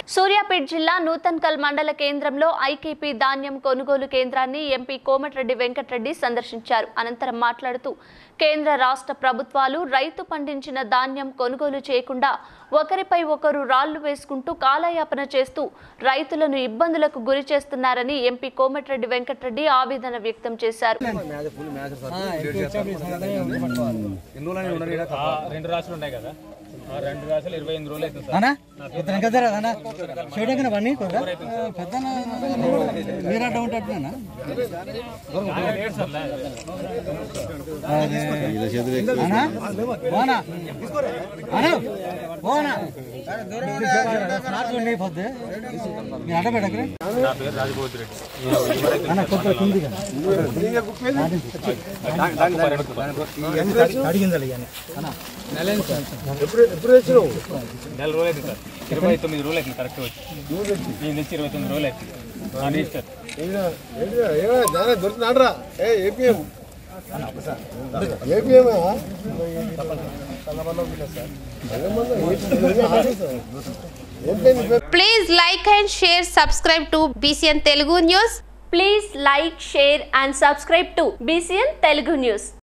సూర్యాపేట జిల్లా నూతన్కల్ మండల కేంద్రంలో ఐకేపీ ధాన్యం కొనుగోలు కేంద్రాన్ని ఎంపీ కోమటిరెడ్డి వెంకటరెడ్డి సందర్శించారు. అనంతరం మాట్లాడుతూ కేంద్ర రాష్ట్ర ప్రభుత్వాలు రైతు పండించిన ధాన్యం కొనుగోలు చేయకుండా ఒకరిపై ఒకరు రాళ్లు వేసుకుంటూ కాలయాపన చేస్తూ రైతులను ఇబ్బందులకు గురి చేస్తున్నారని ఎంపీ కోమటిరెడ్డి వెంకటరెడ్డి ఆవేదన వ్యక్తం చేశారు. రెండు రాసులు 25 రోజులు అవుతుంది సార్. ఇతనికి కదా అన్న చేయడానికి పని పెద్ద మీరంట ఉంటున్నా అడబెడక నా పేరు రాజగోవింద్ రెడ్డి అన్న కొత్త కిందిగా అడిగింది నెల రోజులు అవుతుంది సార్. 29 రోజులు అవుతుంది కరెక్ట్ వచ్చి నేను తెచ్చి 29 రోజులు అవుతుంది. Please like and share, subscribe to BCN Telugu News. Please like, share and subscribe to BCN Telugu News.